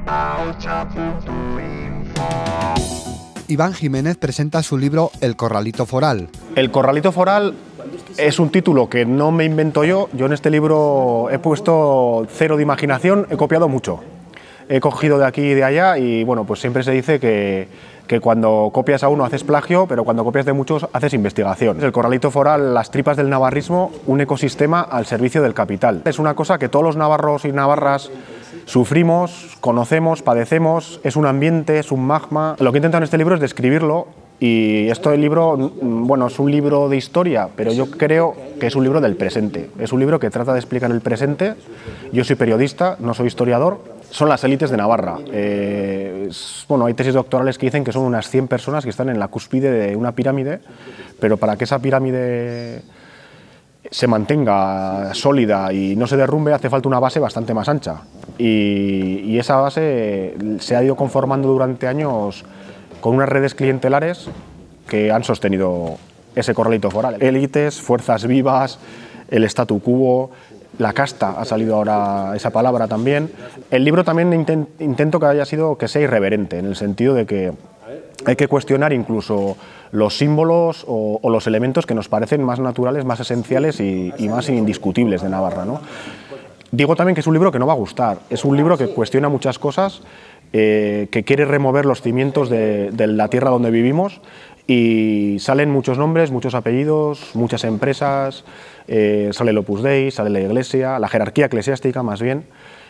Iván Jiménez presenta su libro El Corralito Foral. El Corralito Foral es un título que no me invento yo. Yo en este libro he puesto cero de imaginación, he copiado mucho. He cogido de aquí y de allá y bueno, pues siempre se dice que cuando copias a uno haces plagio, pero cuando copias de muchos haces investigación. El Corralito Foral, las tripas del navarrismo, un ecosistema al servicio del capital. Es una cosa que todos los navarros y navarras sufrimos, conocemos, padecemos, es un ambiente, es un magma. Lo que he intentado en este libro es describirlo y esto del libro, bueno, es un libro de historia, pero yo creo que es un libro del presente. Es un libro que trata de explicar el presente. Yo soy periodista, no soy historiador. Son las élites de Navarra. Bueno, hay tesis doctorales que dicen que son unas 100 personas que están en la cúspide de una pirámide, pero para que esa pirámide se mantenga sólida y no se derrumbe hace falta una base bastante más ancha. Y esa base se ha ido conformando durante años con unas redes clientelares que han sostenido ese Corralito Foral. Élites, fuerzas vivas, el statu quo. La casta, ha salido ahora esa palabra también. El libro también intento que sea irreverente, en el sentido de que hay que cuestionar incluso los símbolos o los elementos que nos parecen más naturales, más esenciales y más indiscutibles de Navarra, ¿no? Digo también que es un libro que no va a gustar, es un libro que cuestiona muchas cosas, que quiere remover los cimientos de la tierra donde vivimos y salen muchos nombres, muchos apellidos, muchas empresas, sale el Opus Dei, sale la Iglesia, la jerarquía eclesiástica más bien,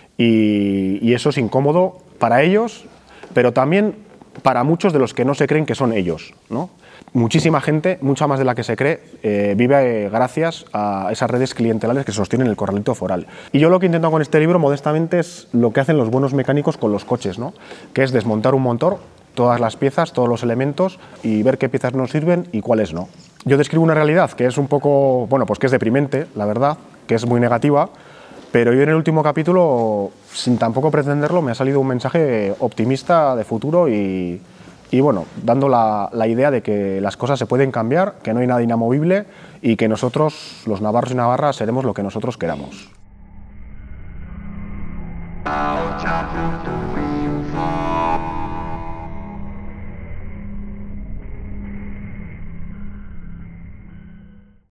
y eso es incómodo para ellos, pero también para muchos de los que no se creen que son ellos, ¿no? Muchísima gente, mucha más de la que se cree, vive gracias a esas redes clientelares que sostienen el Corralito Foral. Y yo lo que intento con este libro, modestamente, es lo que hacen los buenos mecánicos con los coches, ¿no? Que es desmontar un motor, todas las piezas, todos los elementos y ver qué piezas nos sirven y cuáles no. Yo describo una realidad que es un poco, bueno, pues que es deprimente, la verdad, que es muy negativa, pero yo en el último capítulo, sin tampoco pretenderlo, me ha salido un mensaje optimista de futuro y bueno, dando la idea de que las cosas se pueden cambiar, que no hay nada inamovible y que nosotros, los navarros y navarras, seremos lo que nosotros queramos.